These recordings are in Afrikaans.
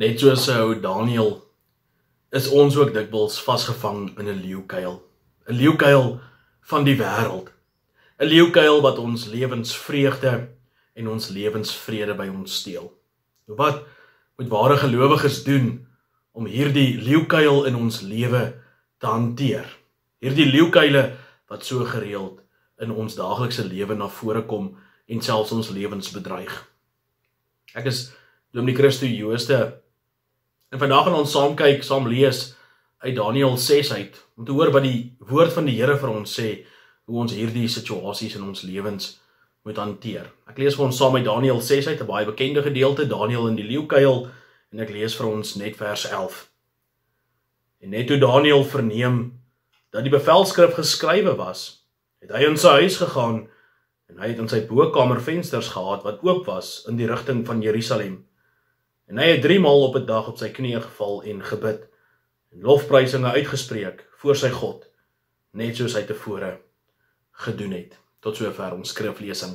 Net soos ou Daniel is ons ook dikwels vasgevang in 'n leeukuil. 'n Leeukuil van die wêreld. 'n Leeukuil wat ons lewensvreugde en ons lewensvrede by ons steel. Wat moet ware gelowiges doen om hierdie leeukuil in ons lewe te hanteer? Hierdie leeukuile wat so gereeld in ons daaglikse lewe na vore kom en selfs ons lewens bedreig. Ek is Dominee Christo Jooste en vandag gaan ons saam lees uit Daniël 6 uit, om te hoor wat die woord van die Here vir ons sê, hoe ons hierdie situasies in ons lewens moet hanteer. Ek lees vir ons saam uit Daniël 6 uit, 'n baie bekende gedeelte, Daniël in die leeukuil, en ek lees vir ons net vers 11. En net toe Daniël verneem dat die bevelskrif geskrywe was, het hy in sy huis gegaan, en hy het in sy bokkamer vensters gehad wat oop was in die rigting van Jerusalem. En hy het 3 maal op 'n dag op sy knieë geval en gebid, en lofprysinge uitgespreek voor sy God, net soos hy tevore gedoen het. Tot sover ons skriflesing.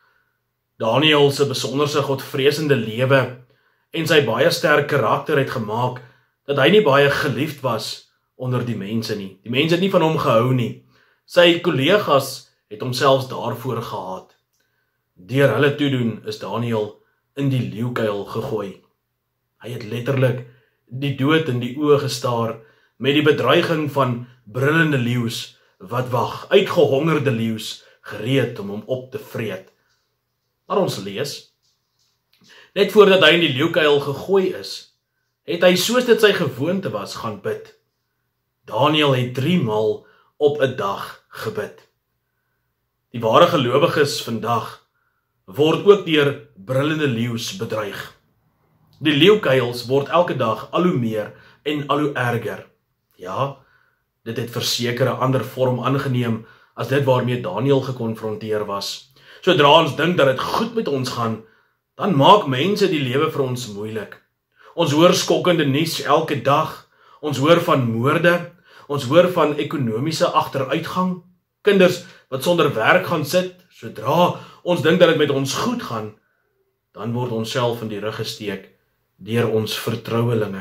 Daniël se besonderse godvreesende lewe en sy baie sterk karakter het gemaak dat hy nie baie geliefd was onder die mense nie. Die mense het nie van hom gehou nie. Sy kollegas het hom selfs daarvoor gehaat. Deur hulle toedoen is Daniël in die leeukuil gegooi. Hy het letterlik die dood in die oë gestaar met die bedreiging van brullende leeu's wat wag, uitgehongerde leeu's gereed om hom op te vreet. Maar ons lees, net voordat hy in die leeukuil gegooi is, het hy soos dit sy gewoonte was gaan bid. Daniël het 3 maal op 'n dag gebid. Die ware gelowiges vandag word ook deur brullende leeu's bedreig. Die leeukuils word elke dag al hoe meer en al hoe erger. Ja, dit het verseker 'n ander vorm aangeneem as dit waarmee Daniël gekonfronteer was. Sodra ons dink dat dit goed met ons gaan, dan maak mense die lewe vir ons moeilik. Ons hoor skokkende nuus elke dag. Ons hoor van moorde. Ons hoor van ekonomiese agteruitgang. Kinders wat sonder werk gaan sit. Sodra ons dink dat dit met ons goed gaan, dan word ons self in die rug gesteek deur ons vertrouelinge.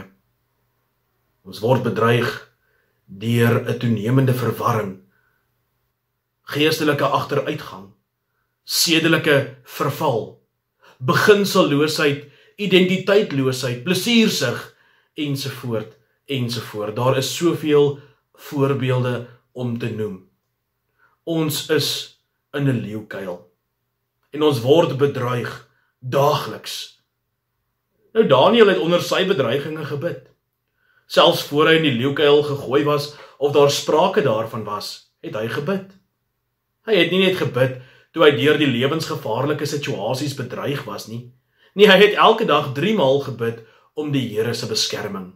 Ons word bedreig deur 'n toenemende verwarring, geestelike agteruitgang, sedelike verval, beginselloosheid, identiteitloosheid, plesiersug, ensovoort, ensovoort. Daar is soveel voorbeelde om te noem. Ons is in 'n leeukuil en ons word bedreig daagliks. Nou Daniël het onder sy bedreiginge gebid. Selfs voor hy in die leeukuil gegooi was of daar sprake daarvan was, het hy gebid. Hy het nie net gebid toe hy deur die lewensgevaarlike situasies bedreig was nie. Nee, hy het elke dag 3 maal gebid om die Here se beskerming.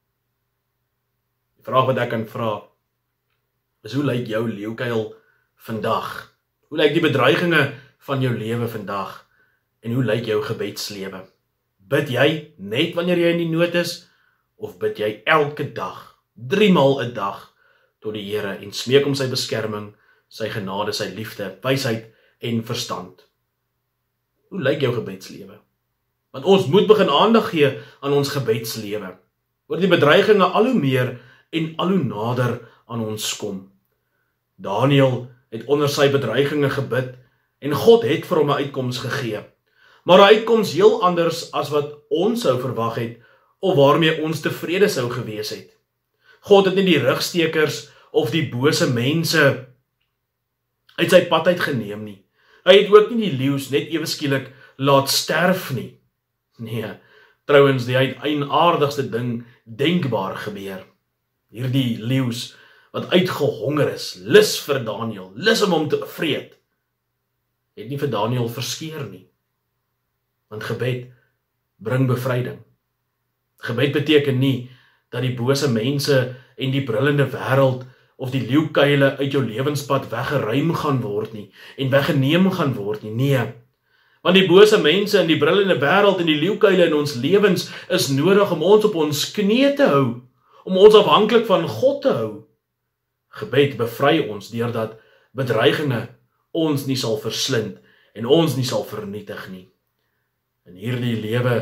Die vraag wat ek kan vra is, hoe lyk jou leeukuil vandag? Hoe lyk die bedreiginge van jou lewe vandag? En hoe lyk jou gebedslewe? Bid jy net wanneer jy in die nood is, of bid jy elke dag, 3 maal 'n dag, tot die Here en smeek om sy beskerming, sy genade, sy liefde, wysheid en verstand? Hoe lyk jou gebedslewe? Want ons moet begin aandag gee aan ons gebedslewe, oor die bedreiginge al hoe meer en al hoe nader aan ons kom. Daniël het onder sy bedreiginge gebid en God het vir hom 'n uitkoms gegee. Maar 'n uitkoms heel anders as wat ons sou verwag het of waarmee ons tevrede sou gewees het. God het nie die rugstekers of die bose mense uit sy pad uit geneem nie. Hy het ook nie die leeu's net ewe skielik laat sterf nie. Nee, trouwens die uiteindaardigste ding denkbaar gebeur. Hierdie leeu's wat uitgehonger is, lus vir Daniël, lus om hom te vreet, het nie vir Daniël verskeer nie. Want gebed bring bevryding. Gebed beteken nie dat die bose mense en die brullende wêreld of die leeukuile uit jou lewenspad weggeruim gaan word nie en weggeneem gaan word nie. Nee, want die bose mense en die brullende wêreld en die leeukuile in ons lewens is nodig om ons op ons knieë te hou, om ons afhanklik van God te hou. Gebed bevry ons deurdat bedreiginge ons nie sal verslind en ons nie sal vernietig nie. In hierdie lewe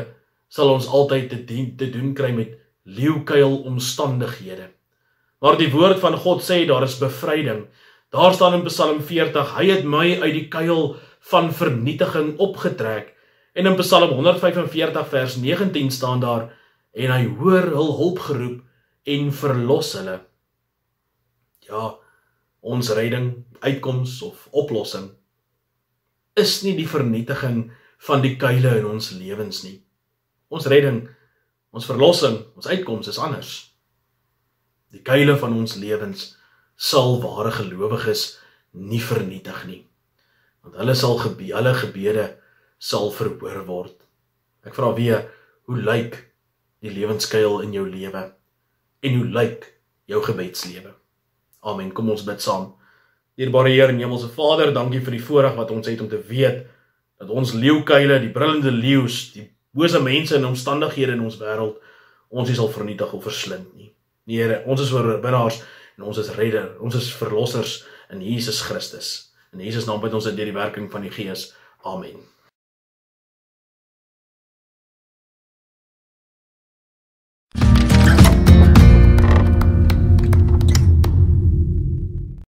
sal ons altyd te doen kry met leeukuil omstandighede. Maar die woord van God sê, daar is bevryding. Daar staan in Psalm 40, hy het my uit die kuil van vernietiging opgetrek. En in Psalm 145 vers 19 staan daar, en hy hoor hul hulpgeroep en verlos hulle. Ja, ons redding, uitkoms of oplossing is nie die vernietiging van die kuile in ons lewens nie. Ons redding, ons verlossing, ons uitkoms is anders. Die kuile van ons lewens sal ware gelowiges nie vernietig nie. Want hulle gebede sal verhoor word. Ek vra weer, hoe lyk die lewenskuil in jou lewe? En hoe lyk jou gebedslewe? Amen, kom ons bid saam. Dierbare Heer en Hemelse Vader, dankie vir die voorreg wat ons het om te weet, dat ons leeukuile, die brullende leeu's, die bose mense en omstandighede in ons wêreld, ons nie sal vernietig of verslind nie. Here, ons is oorwinnaars en ons is redder, ons is verlossers in Jesus Christus. In Jesus naam bid ons dit deur die werking van die Gees. Amen.